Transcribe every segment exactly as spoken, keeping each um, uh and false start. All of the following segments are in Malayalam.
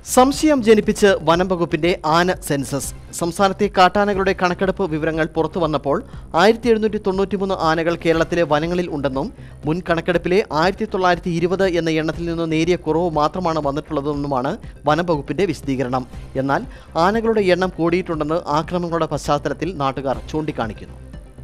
സംശയം ജനിപ്പിച്ച് വനം വകുപ്പിന്റെ ആന സെൻസസ്. സംസ്ഥാനത്തെ കാട്ടാനകളുടെ കണക്കെടുപ്പ് വിവരങ്ങൾ പുറത്തു വന്നപ്പോൾ ആയിരത്തി എഴുന്നൂറ്റി തൊണ്ണൂറ്റി മൂന്ന് ആനകൾ കേരളത്തിലെ വനങ്ങളിൽ ഉണ്ടെന്നും മുൻ കണക്കെടുപ്പിലെ ആയിരത്തി തൊള്ളായിരത്തി ഇരുപത് എന്ന എണ്ണത്തിൽ നിന്ന് നേരിയ കുറവ് മാത്രമാണ് വന്നിട്ടുള്ളതെന്നുമാണ് വനം വകുപ്പിന്റെ വിശദീകരണം. എന്നാൽ ആനകളുടെ എണ്ണം കൂടിയിട്ടുണ്ടെന്ന് ആക്രമണങ്ങളുടെ പശ്ചാത്തലത്തിൽ നാട്ടുകാർ ചൂണ്ടിക്കാണിക്കുന്നു.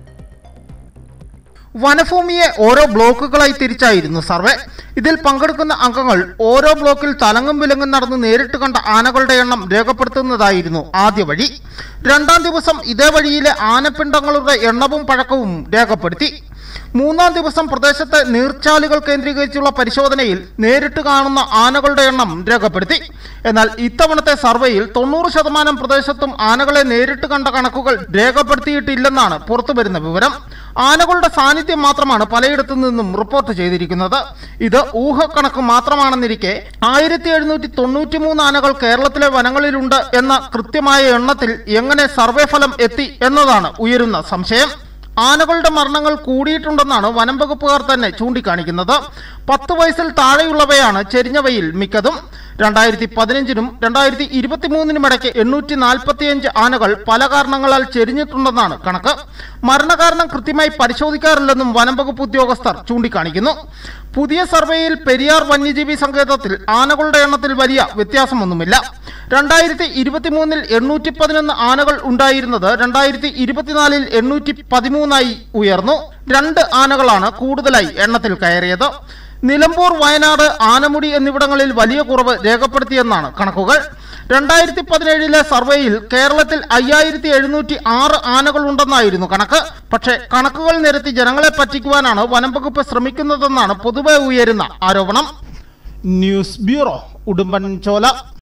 വനഭൂമിയെ ഓരോ ബ്ലോക്കുകളായി തിരിച്ചായിരുന്നു സർവേ. ഇതിൽ പങ്കെടുക്കുന്ന അംഗങ്ങൾ ഓരോ ബ്ലോക്കിൽ തലങ്ങും വിലങ്ങും നടന്ന് നേരിട്ട് കണ്ട ആനകളുടെ എണ്ണം രേഖപ്പെടുത്തുന്നതായിരുന്നു ആദ്യ വഴി. രണ്ടാം ദിവസം ഇതേ വഴിയിലെ ആനപ്പിണ്ടങ്ങളുടെ എണ്ണവും പഴക്കവും രേഖപ്പെടുത്തി. മൂന്നാം ദിവസം പ്രദേശത്തെ നീർച്ചാലുകൾ കേന്ദ്രീകരിച്ചുള്ള പരിശോധനയിൽ നേരിട്ട് കാണുന്ന ആനകളുടെ എണ്ണം രേഖപ്പെടുത്തി. എന്നാൽ ഇത്തവണത്തെ സർവേയിൽ തൊണ്ണൂറ് ശതമാനം പ്രദേശത്തും ആനകളെ നേരിട്ട് കണ്ട കണക്കുകൾ രേഖപ്പെടുത്തിയിട്ടില്ലെന്നാണ് പുറത്തുവരുന്ന വിവരം. ആനകളുടെ സാന്നിധ്യം മാത്രമാണ് പലയിടത്തു നിന്നും റിപ്പോർട്ട് ചെയ്തിരിക്കുന്നത്. ഇത് ഊഹക്കണക്ക് മാത്രമാണെന്നിരിക്കെ ആയിരത്തി എഴുന്നൂറ്റി തൊണ്ണൂറ്റി മൂന്ന് ആനകൾ കേരളത്തിലെ വനങ്ങളിലുണ്ട് എന്ന കൃത്യമായ എണ്ണത്തിൽ എങ്ങനെ സർവേ ഫലം എത്തി എന്നതാണ് ഉയരുന്ന സംശയം. ആനകളുടെ മരണങ്ങൾ കൂടിയിട്ടുണ്ടെന്നാണ് വനം വകുപ്പുകാർ തന്നെ ചൂണ്ടിക്കാണിക്കുന്നത്. പത്ത് വയസ്സിൽ താഴെയുള്ളവയാണ് ചെരിഞ്ഞവയിൽ മിക്കതും. രണ്ടായിരത്തി പതിനഞ്ചിനും രണ്ടായിരത്തി ഇരുപത്തി മൂന്നിനും ഇടയ്ക്ക് എണ്ണൂറ്റി നാൽപ്പത്തിയഞ്ച് ആനകൾ പല കാരണങ്ങളാൽ ചെരിഞ്ഞിട്ടുണ്ടെന്നാണ് കണക്ക്. മരണകാരണം കൃത്യമായി പരിശോധിക്കാറില്ലെന്നും വനം വകുപ്പ് ഉദ്യോഗസ്ഥർ ചൂണ്ടിക്കാണിക്കുന്നു. പുതിയ സർവേയിൽ പെരിയാർ വന്യജീവി സങ്കേതത്തിൽ ആനകളുടെ എണ്ണത്തിൽ വലിയ വ്യത്യാസമൊന്നുമില്ല. രണ്ടായിരത്തി ഇരുപത്തി മൂന്നിൽ എണ്ണൂറ്റി പതിനൊന്ന് ആനകൾ ഉണ്ടായിരുന്നത് രണ്ടായിരത്തി ഇരുപത്തിനാലിൽ എണ്ണൂറ്റി പതിമൂന്നായി ഉയർന്നു. രണ്ട് ആനകളാണ് കൂടുതലായി എണ്ണത്തിൽ കയറിയത്. നിലമ്പൂർ, വയനാട്, ആനമുടി എന്നിവിടങ്ങളിൽ വലിയ കുറവ് രേഖപ്പെടുത്തിയെന്നാണ് കണക്കുകൾ. രണ്ടായിരത്തി പതിനേഴിലെ സർവേയിൽ കേരളത്തിൽ അയ്യായിരത്തി എഴുന്നൂറ്റി ആറ് ആനകൾ ഉണ്ടെന്നായിരുന്നു കണക്ക്. പക്ഷേ കണക്കുകൾ നിരത്തി ജനങ്ങളെ പറ്റിക്കുവാനാണ് വനം വകുപ്പ് ശ്രമിക്കുന്നതെന്നാണ് പൊതുവെ ഉയരുന്ന ആരോപണം. News bureau, Udumbanchola.